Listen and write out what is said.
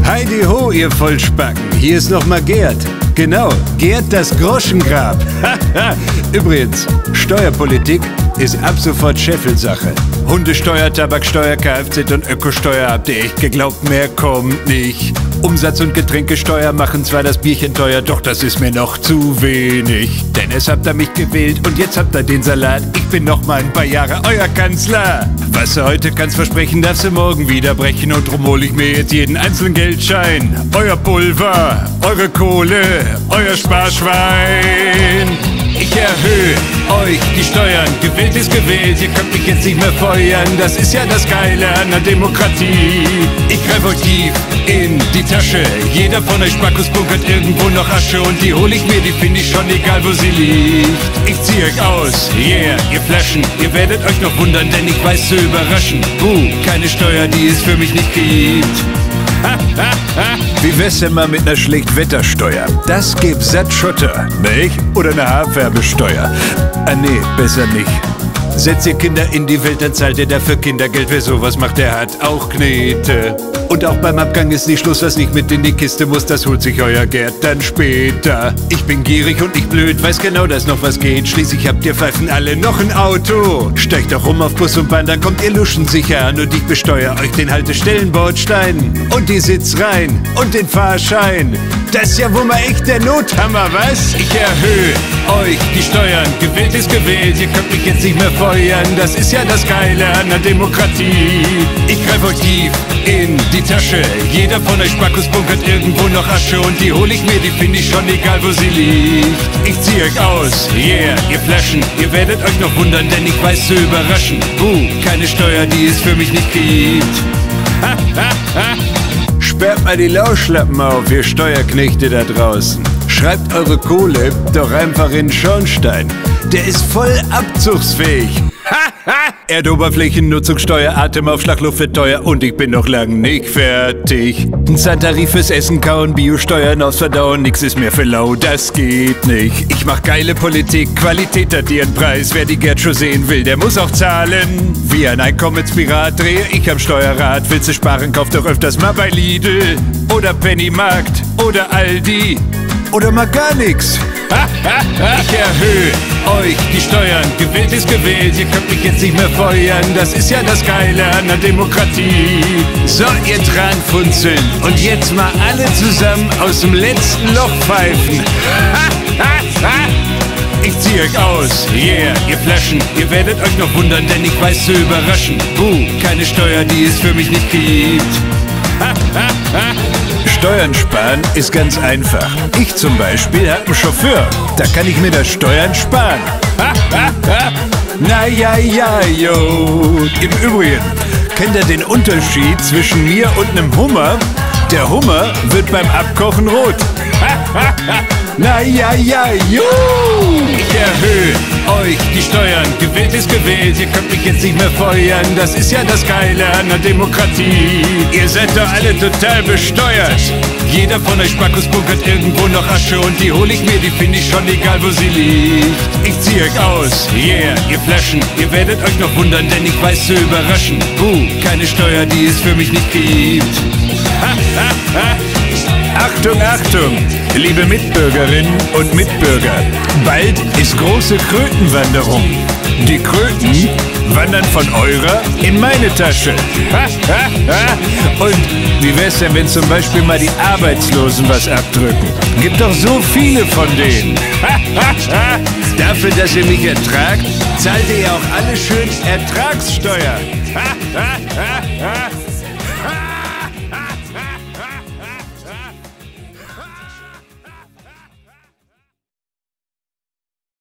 Heidi ho, ihr Vollspacken, hier ist nochmal Gerd. Genau, Gerd das Groschengrab. Übrigens, Steuerpolitik ist ab sofort Scheffelsache. Hundesteuer, Tabaksteuer, Kfz und Ökosteuer, habt ihr echt geglaubt, mehr kommt nicht. Umsatz- und Getränkesteuer machen zwar das Bierchen teuer, doch das ist mir noch zu wenig. Denn es habt ihr mich gewählt und jetzt habt ihr den Salat. Ich bin noch mal ein paar Jahre euer Kanzler. Was du heute kannst versprechen, darfst du morgen wieder brechen. Und drum hol ich mir jetzt jeden einzelnen Geldschein. Euer Pulver, eure Kohle, euer Sparschwein. Ich erhöhe euch die Steuern, gewählt ist gewählt, ihr könnt mich jetzt nicht mehr feuern. Das ist ja das Geile an der Demokratie. Ich greif euch tief in die Tasche, jeder von euch Spackos bunkert irgendwo noch Asche. Und die hol ich mir, die find ich schon egal, wo sie liegt. Ich zieh euch aus, yeah, ihr Flaschen, ihr werdet euch noch wundern, denn ich weiß zu überraschen. Keine Steuer, die es für mich nicht gibt. Wie wär's denn mal mit einer Schlechtwettersteuer? Das gibt satt Schotter, Milch oder eine Haarfärbesteuer? Ah nee, besser nicht. Setzt ihr Kinder in die Welt, dann zahlt ihr dafür Kindergeld. Wer sowas macht, der hat auch Knete. Und auch beim Abgang ist nicht Schluss, was nicht mit in die Kiste muss, das holt sich euer Gerd dann später. Ich bin gierig und nicht blöd, weiß genau, dass noch was geht. Schließlich habt ihr Pfeifen alle noch ein Auto. Steigt doch rum auf Bus und Bahn, dann kommt ihr luschen sicher an. Und ich besteuer euch den Haltestellenbordstein und die Sitzreihen und den Fahrschein. Das ist ja wohl mal echt der Nothammer, was? Ich erhöhe euch die Steuern, gewählt ist gewählt, ihr könnt mich jetzt nicht mehr feuern. Das ist ja das Geile an der Demokratie. Ich greif euch tief in die Tasche, jeder von euch Spackos bunkert irgendwo noch Asche. Und die hol ich mir, die find ich schon egal, wo sie liegt. Ich zieh euch aus, yeah, ihr Flaschen, ihr werdet euch noch wundern, denn ich weiß zu überraschen. Keine Steuer, die es für mich nicht gibt. Sperrt mal die Lauschlappen auf, ihr Steuerknechte da draußen. Schreibt eure Kohle doch einfach in den Schornstein. Der ist voll abzugsfähig. Erdoberflächennutzungssteuer, Atemaufschlag, Luft wird teuer und ich bin noch lang nicht fertig. Ein Zahntarif fürs Essen kauen, Biosteuern aufs Verdauen, nix ist mehr für lau, das geht nicht. Ich mach geile Politik, Qualität hat ihren Preis. Wer die Gerd schon sehen will, der muss auch zahlen. Wie ein Einkommenspirat drehe ich am Steuerrad. Willst du sparen, kauf doch öfters mal bei Lidl oder Pennymarkt oder Aldi oder mal gar nix. Ich erhöhe euch die Steuern, gewählt ist gewählt, ihr könnt mich jetzt nicht mehr feuern. Das ist ja das Geile an der Demokratie. So, ihr Tranfunzeln, und jetzt mal alle zusammen aus dem letzten Loch pfeifen. Ich zieh euch aus, yeah, ihr Flaschen, ihr werdet euch noch wundern, denn ich weiß zu überraschen. Keine Steuer, die es für mich nicht gibt. Steuern sparen ist ganz einfach. Ich zum Beispiel habe einen Chauffeur. Da kann ich mir das Steuern sparen. Na ja, jo. Im Übrigen, kennt ihr den Unterschied zwischen mir und einem Hummer? Der Hummer wird beim Abkochen rot. Na ja, jo. Ich erhöhe euch die Steuern, gewählt ist gewählt, ihr könnt mich jetzt nicht mehr feuern. Das ist ja das Geile an der Demokratie. Ihr seid doch alle total besteuert. Jeder von euch Spackos bunkert irgendwo noch Asche. Und die hol ich mir, die find ich schon egal, wo sie liegt. Ich zieh euch aus, yeah, ihr Flaschen, ihr werdet euch noch wundern, denn ich weiß zu überraschen. Keine Steuer, die es für mich nicht gibt. Achtung, Achtung, liebe Mitbürgerinnen und Mitbürger. Bald ist große Krötenwanderung. Die Kröten wandern von eurer in meine Tasche. Und wie wär's denn, wenn zum Beispiel mal die Arbeitslosen was abdrücken? Gibt doch so viele von denen. Dafür, dass ihr mich ertragt, zahlt ihr ja auch alle schön Ertragssteuer.